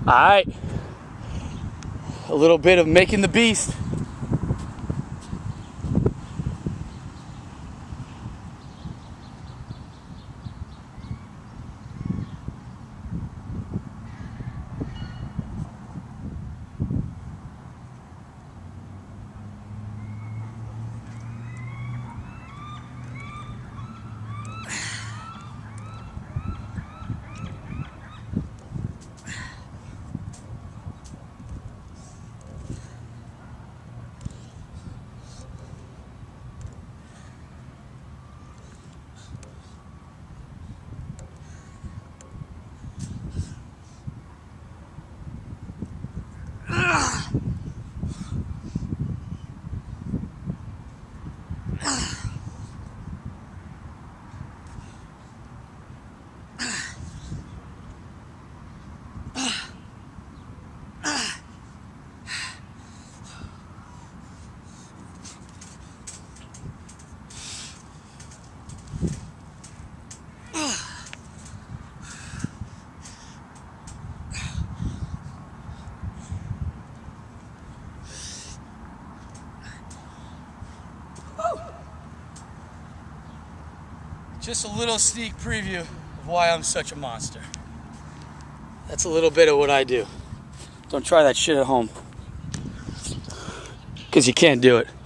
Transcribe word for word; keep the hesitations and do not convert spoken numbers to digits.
All right. A little bit of making the beast. Just a little sneak preview of why I'm such a monster. That's a little bit of what I do. Don't try that shit at home, because you can't do it.